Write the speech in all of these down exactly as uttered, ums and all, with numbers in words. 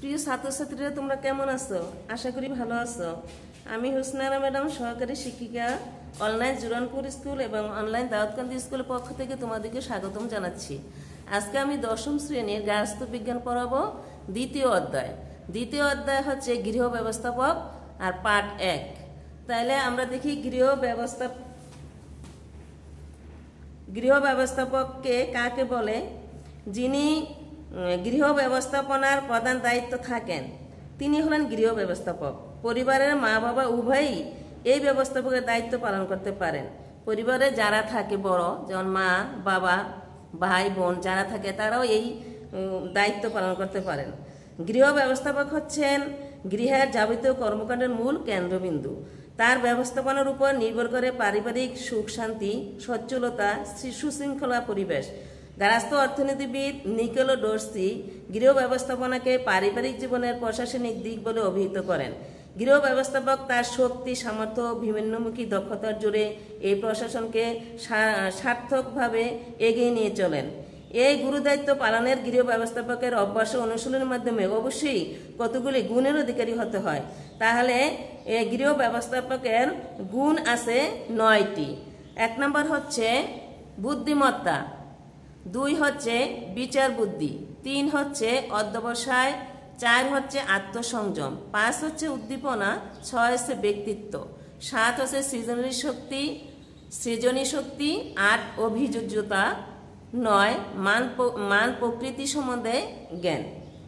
প্রিয় ছাত্রছাত্রীরা তোমরা কেমন আছো? আশা করি ভালো আছো। আমি হুসনারা ম্যাডাম, সহকারী শিক্ষিকা, অনলাইন জুরানপুর স্কুল এবং অনলাইন দাউদকান্দি স্কুলের পক্ষ থেকে তোমাদেরকে স্বাগতম জানাচ্ছি। আজকে আমি দশম শ্রেণীর গার্হস্থ্য বিজ্ঞান পড়াবো দ্বিতীয় অধ্যায়। দ্বিতীয় অধ্যায় হচ্ছে গৃহ ব্যবস্থাপক আর পার্ট এক। তাহলে আমরা দেখি গৃহ ব্যবস্থা গৃহ ব্যবস্থাপককে কাকে বলে? যিনি গৃহ ব্যবস্থাপনার প্রধান দায়িত্ব থাকেন তিনি হলেন গৃহ ব্যবস্থাপক। পরিবারের মা বাবা উভয়ই এই ব্যবস্থাপকের দায়িত্ব পালন করতে পারেন। পরিবারে যারা থাকে বড়, যেমন মা বাবা ভাই বোন যারা থাকে তারাও এই দায়িত্ব পালন করতে পারেন। গৃহ ব্যবস্থাপক হচ্ছেন গৃহের যাবতীয় কর্মকাণ্ডের মূল কেন্দ্রবিন্দু। তার ব্যবস্থাপনার উপর নির্ভর করে পারিবারিক সুখ শান্তি, সচ্ছলতা, সুশৃঙ্খলা পরিবেশ। গার্হস্থ্য অর্থনীতিবিদ নিকোলো ডোর্সি গৃহ ব্যবস্থাপনাকে পারিবারিক জীবনের প্রশাসনিক দিক বলে অভিহিত করেন। গৃহ ব্যবস্থাপক তার শক্তি, সামর্থ্য, বিভিন্নমুখী দক্ষতার জোরে এই প্রশাসনকে সার্থকভাবে এগিয়ে নিয়ে চলেন। এই গুরুদায়িত্ব পালনের গৃহ ব্যবস্থাপকের অভ্যাস ও অনুশীলনের মাধ্যমে অবশ্যই কতগুলি গুণের অধিকারী হতে হয়। তাহলে এই গৃহ ব্যবস্থাপকের গুণ আছে নয়টি। এক নম্বর হচ্ছে বুদ্ধিমত্তা, দুই হচ্ছে বিচার বুদ্ধি, তিন হচ্ছে অধ্যবসায়, চার হচ্ছে আত্মসংযম, পাঁচ হচ্ছে উদ্দীপনা, ছয় হচ্ছে ব্যক্তিত্ব, সাত হচ্ছে সৃজনী শক্তি সৃজনী শক্তি আট অভিযোজ্যতা, নয় মান মান প্রকৃতি সম্বন্ধে জ্ঞান।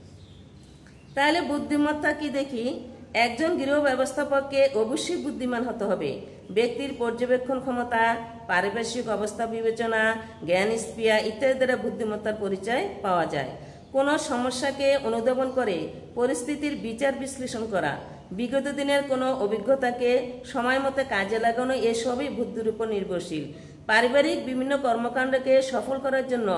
তাহলে বুদ্ধিমত্তা কি দেখি? একজন গৃহ ব্যবস্থাপককে অবশ্যই বুদ্ধিমান হতে হবে। ব্যক্তির পর্যবেক্ষণ ক্ষমতা, পারিপার্শ্বিক অবস্থা বিবেচনা, জ্ঞান স্পৃহা ইত্যাদি দ্বারা বুদ্ধিমত্তার পরিচয় পাওয়া যায়। কোনো সমস্যাকে অনুধাবন করে পরিস্থিতির বিচার বিশ্লেষণ করা, বিগত দিনের কোনো অভিজ্ঞতাকে সময় মতো কাজে লাগানো, এসবই বুদ্ধির উপর নির্ভরশীল। পারিবারিক বিভিন্ন কর্মকাণ্ডকে সফল করার জন্য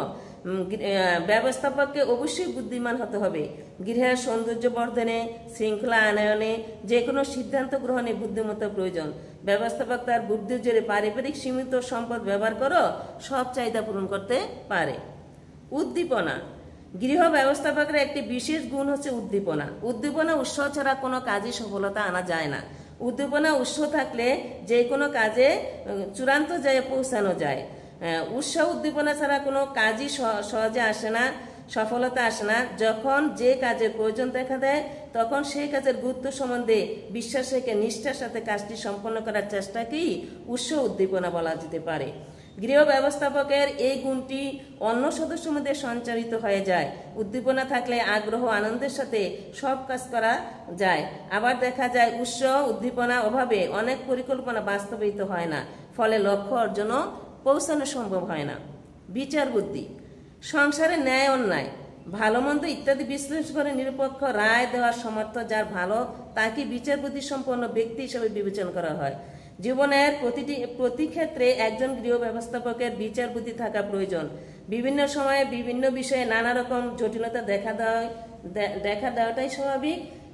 ব্যবস্থাপককে অবশ্যই বুদ্ধিমান হতে হবে। গৃহের সৌন্দর্য বর্ধনে, শৃঙ্খলা আনয়নে, যে কোনো সিদ্ধান্ত গ্রহণে বুদ্ধিমত্তার প্রয়োজন। ব্যবস্থাপক তার বুদ্ধির জোরে পারিবারিক সীমিত সম্পদ ব্যবহার করে সব চাহিদা পূরণ করতে পারে। উদ্দীপনা, গৃহ ব্যবস্থাপকের একটি বিশেষ গুণ হচ্ছে উদ্দীপনা। উদ্দীপনা উৎসাহ ছাড়া কোনো কাজে সফলতা আনা যায় না। উদ্দীপনা উৎসাহ থাকলে যে কোনো কাজে চূড়ান্ত জায়গায় পৌঁছানো যায়। উৎসাহ উদ্দীপনা ছাড়া কোনো কাজই সহজে আসে না, সফলতা আসে না। যখন যে কাজের প্রয়োজন দেখা দেয় তখন সেই কাজের গুরুত্ব সম্বন্ধে বিশ্বাস রেখে নিষ্ঠার সাথে কাজটি সম্পন্ন করার চেষ্টাকেই উৎসাহ উদ্দীপনা বলা যেতে পারে। গৃহ ব্যবস্থাপকের এই গুণটি অন্য সদস্যের মধ্যে সঞ্চারিত হয়ে যায়। উদ্দীপনা থাকলে আগ্রহ আনন্দের সাথে সব কাজ করা যায়। আবার দেখা যায় উৎসাহ উদ্দীপনা অভাবে অনেক পরিকল্পনা বাস্তবায়িত হয় না, ফলে লক্ষ্য অর্জনও পৌঁছানো সম্ভব হয় না। বিচার বুদ্ধি, সংসারে ন্যায় অন্যায়, ভালো মন্দ ইত্যাদি বিশ্লেষণ করে নিরপেক্ষ রায় দেওয়ার সামর্থ্য যার ভালো তাকে বিচার বুদ্ধি সম্পন্ন ব্যক্তি হিসেবে বিবেচনা করা হয়। জীবনের প্রতিটি প্রতি ক্ষেত্রে একজন গৃহ ব্যবস্থাপকের বিচার বুদ্ধি থাকা প্রয়োজন। বিভিন্ন সময়ে বিভিন্ন বিষয়ে নানা রকম জটিলতা দেখা দেয় দেখা দেওয়াটাই স্বাভাবিক।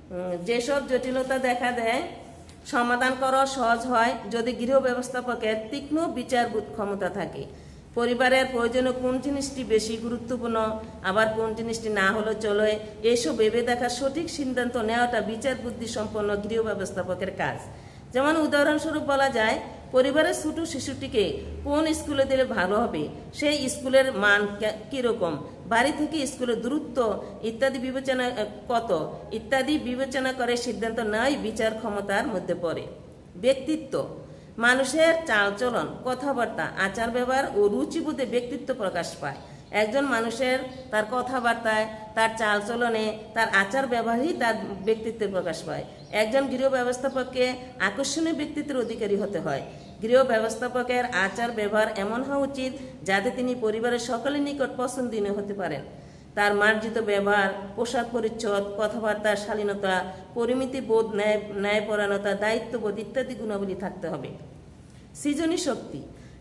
যেসব জটিলতা দেখা দেয় সমাধান করা সহজ হয় যদি গৃহ ব্যবস্থাপকের তীক্ষ্ণ বিচার ক্ষমতা থাকে। পরিবারের প্রয়োজনে কোন জিনিসটি বেশি গুরুত্বপূর্ণ, আবার কোন জিনিসটি না হলে চলে, এসব ভেবে দেখা সঠিক সিদ্ধান্ত নেওয়াটা বিচার বুদ্ধি সম্পন্ন গৃহ ব্যবস্থাপকের কাজ। যেমন উদাহরণস্বরূপ বলা যায়, পরিবারের ছোট শিশুটিকে কোন স্কুলে দিলে ভালো হবে, সেই স্কুলের মান কিরকম, বাড়ি থেকে স্কুলের দূরত্ব ইত্যাদি বিবেচনা কত ইত্যাদি বিবেচনা করে সিদ্ধান্ত নেওয়াই বিচার ক্ষমতার মধ্যে পড়ে। ব্যক্তিত্ব, মানুষের চালচলন, কথাবার্তা, আচার ব্যবহার ও রুচিবোধে ব্যক্তিত্ব প্রকাশ পায়। একজন মানুষের তার কথাবার্তায়, তার চালচলনে, তার আচার ব্যবহারই তার ব্যক্তিত্বের প্রকাশ পায়। একজন গৃহ ব্যবস্থাপককে আকর্ষণীয় ব্যক্তিত্বের অধিকারী হতে হয়। গৃহ ব্যবস্থাপকের আচার ব্যবহার এমন হওয়া উচিত যাতে তিনি পরিবারের সকলের নিকট পছন্দনীয় হতে পারেন। তার মার্জিত ব্যবহার, পোশাক পরিচ্ছদ, কথাবার্তার শালীনতা, পরিমিতি বোধ, ন্যায় ন্যায়পরায়ণতা, দায়িত্ববোধ ইত্যাদি গুণাবলী থাকতে হবে। সৃজনী শক্তি,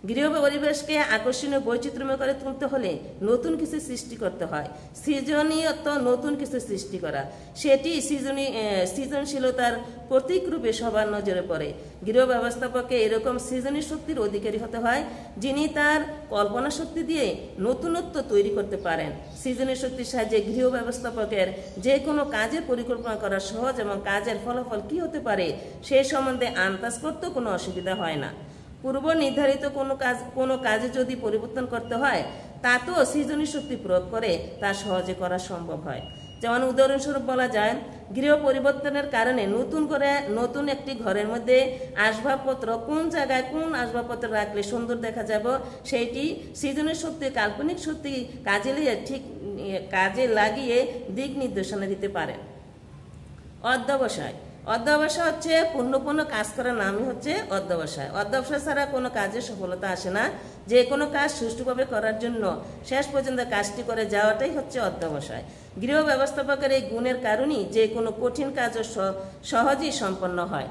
গৃহ পরিবেশকে আকর্ষণীয় বৈচিত্র্যময় করে তুলতে হলে নতুন কিছু সৃষ্টি করতে হয়, সৃজনীয়ত নতুন কিছু সৃষ্টি করা, সেটি সৃজনী সৃজনশীলতার প্রতীক রূপে সবার নজরে পড়ে। গৃহ ব্যবস্থাপককে এরকম সৃজনী শক্তির অধিকারী হতে হয় যিনি তার কল্পনা শক্তি দিয়ে নতুনত্ব তৈরি করতে পারেন। সৃজনী শক্তির সাহায্যে গৃহ ব্যবস্থাপকের যে কোনো কাজের পরিকল্পনা করা সহজ এবং কাজের ফলাফল কি হতে পারে সেই সম্বন্ধে আন্দাজ করতেও কোনো অসুবিধা হয় না। পূর্ব নির্ধারিত কোনো কাজ কোনো কাজে যদি পরিবর্তন করতে হয় তাতেও সৃজনী শক্তি প্রয়োগ করে তা সহজে করা সম্ভব হয়। যেমন উদাহরণস্বরূপ বলা যায়, গৃহ পরিবর্তনের কারণে নতুন করে নতুন একটি ঘরের মধ্যে আসবাবপত্র কোন জায়গায় কোন আসবাবপত্র রাখলে সুন্দর দেখা যাবে সেইটি সৃজনী শক্তি কাল্পনিক শক্তি কাজে লাগিয়ে ঠিক কাজে লাগিয়ে দিক নির্দেশনা দিতে পারে। অধ্যবসায় অধ্যবসায় হচ্ছে পূর্ণপূর্ণ কাজ করার নামই হচ্ছে অধ্যবসায়। অধ্যবসায় ছাড়া কোনো কাজে সফলতা আসে না। যে কোনো কাজ সুষ্ঠুভাবে করার জন্য শেষ পর্যন্ত কাজটি করে যাওয়াটাই হচ্ছে অধ্যবসায়। গৃহ ব্যবস্থাপকের এই গুণের কারণেই যে কোনো কঠিন কাজও সহজেই সম্পন্ন হয়।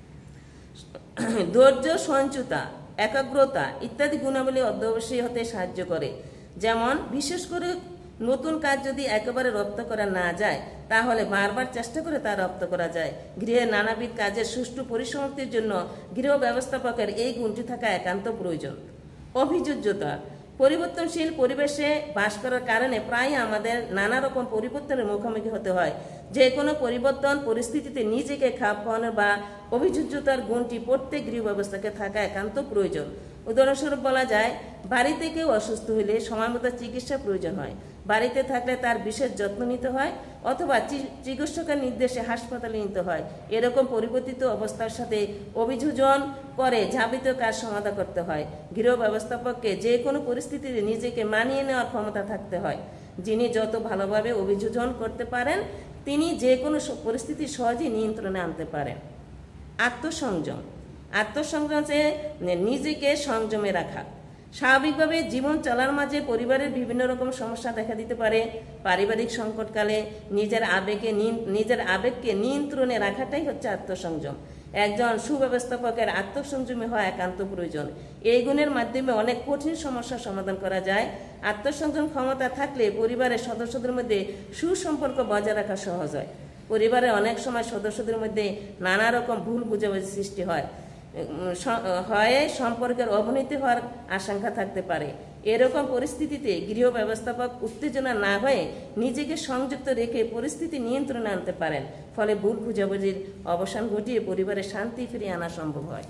ধৈর্য, সহিষ্ণুতা, একাগ্রতা ইত্যাদি গুণাবলী অধ্যবসায়ী হতে সাহায্য করে। যেমন বিশেষ করে নতুন কাজ যদি একেবারে রপ্ত করা না যায় তাহলে বারবার চেষ্টা করে তা রপ্ত করা যায়। গৃহের নানাবিধ কাজের সুষ্ঠু পরিসমাপ্তির জন্য গৃহ ব্যবস্থাপকের এই গুণটি থাকা একান্ত প্রয়োজন। অভিযোজ্যতা পরিবর্তনশীল পরিবেশে বাস করার কারণে প্রায় আমাদের নানা রকম পরিবর্তনের মুখোমুখি হতে হয়। যে কোনো পরিবর্তন পরিস্থিতিতে নিজেকে খাপ খাওয়ানোর বা অভিযোজ্যতার গুণটি প্রত্যেক গৃহ ব্যবস্থাকে থাকা একান্ত প্রয়োজন। উদাহরণস্বরূপ বলা যায়, বাড়িতে কেউ অসুস্থ হলে সময় মতো চিকিৎসা প্রয়োজন হয়। বাড়িতে থাকলে তার বিশেষ যত্ন নিতে হয় অথবা চিকিৎসকের নির্দেশে হাসপাতালে নিতে হয়। এরকম পরিবর্তিত অবস্থার সাথে অভিযোজন করে যাবতীয় কাজ সমাধান করতে হয়। গৃহ ব্যবস্থাপককে যে কোনো পরিস্থিতিতে নিজেকে মানিয়ে নেওয়ার ক্ষমতা থাকতে হয়। যিনি যত ভালোভাবে অভিযোজন করতে পারেন তিনি যে কোনো পরিস্থিতি সহজেই নিয়ন্ত্রণে আনতে পারেন। আত্মসংযম আত্মসংযম যে নিজেকে সংযমে রাখা। স্বাভাবিকভাবে জীবন চলার মাঝে পরিবারের বিভিন্ন রকম সমস্যা দেখা দিতে পারে। পারিবারিক সংকটকালে নিজের আবেগে নিজের আবেগকে নিয়ন্ত্রণে রাখাটাই হচ্ছে আত্মসংযম। একজন সুব্যবস্থাপকের আত্মসংযমী হওয়া একান্ত প্রয়োজন। এই গুণের মাধ্যমে অনেক কঠিন সমস্যার সমাধান করা যায়। আত্মসংযম ক্ষমতা থাকলে পরিবারের সদস্যদের মধ্যে সুসম্পর্ক বজায় রাখা সহজ হয়। পরিবারের অনেক সময় সদস্যদের মধ্যে নানা রকম ভুল বুঝাবুঝি সৃষ্টি হয় হয় সম্পর্কের অবনতি হওয়ার আশঙ্কা থাকতে পারে। এরকম পরিস্থিতিতে গৃহ ব্যবস্থাপক উত্তেজনা না হয়ে নিজেকে সংযুক্ত রেখে পরিস্থিতি নিয়ন্ত্রণে আনতে পারেন। ফলে ভুল বুঝাবুঝির অবসান ঘটিয়ে পরিবারে শান্তি ফিরিয়ে আনা সম্ভব হয়।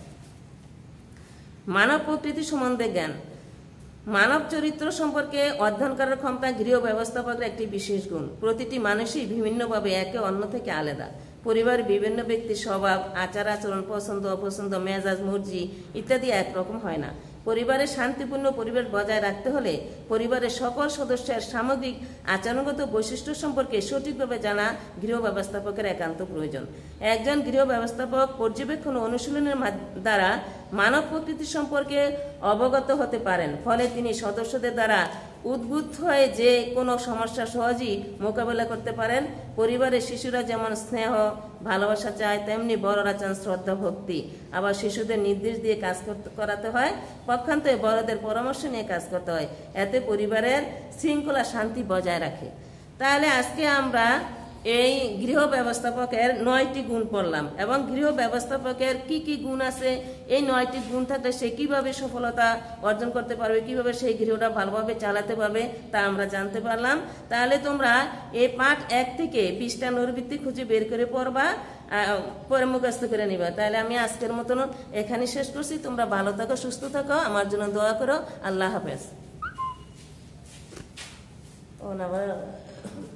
মানব প্রকৃতি সম্বন্ধে জ্ঞান মানব চরিত্র সম্পর্কে অধ্যয়ন করার ক্ষমতা গৃহ ব্যবস্থাপকের একটি বিশেষ গুণ। প্রতিটি মানুষই বিভিন্নভাবে একে অন্য থেকে আলাদা। পরিবারের বিভিন্ন ব্যক্তির স্বভাব, আচার আচরণ, পছন্দ অপছন্দ, মেজাজ, মর্জি ইত্যাদি একরকম হয় না। পরিবারের শান্তিপূর্ণ পরিবেশ বজায় রাখতে হলে পরিবারের সকল সদস্যের সামগ্রিক আচরণগত বৈশিষ্ট্য সম্পর্কে সঠিকভাবে জানা গৃহ ব্যবস্থাপকের একান্ত প্রয়োজন। একজন গৃহ ব্যবস্থাপক পর্যবেক্ষণ ও অনুশীলনের দ্বারা মানব প্রকৃতি সম্পর্কে অবগত হতে পারেন। ফলে তিনি সদস্যদের দ্বারা উদ্বুদ্ধ হয়ে যে কোনো সমস্যা সহজেই মোকাবেলা করতে পারেন। পরিবারের শিশুরা যেমন স্নেহ ভালোবাসা চায় তেমনি বড়রা চান শ্রদ্ধা ভক্তি। আবার শিশুদের নির্দেশ দিয়ে কাজ করাতে হয়, পক্ষান্তরে বড়দের পরামর্শ নিয়ে কাজ করতে হয়। এতে পরিবারের শৃঙ্খলা শান্তি বজায় রাখে। তাহলে আজকে আমরা এই গৃহ ব্যবস্থাপকের নয়টি গুণ পড়লাম এবং গৃহ ব্যবস্থাপকের কি কি গুণ আছে, এই নয়টি গুণ থাকলে সে কিভাবে সফলতা অর্জন করতে পারবে, কিভাবে সেই গৃহটা ভালোভাবে চালাতে পারবে তা আমরা জানতে পারলাম। তাহলে তোমরা এই পাঠ এক থেকে বিশটা নৈর্বৃত্তি খুঁজে বের করে পড়বা, পরে মুখস্থ করে নিবা। তাহলে আমি আজকের মতন এখানে শেষ করছি। তোমরা ভালো থাকো, সুস্থ থাকো, আমার জন্য দোয়া করো। আল্লাহ হাফেজ। ও না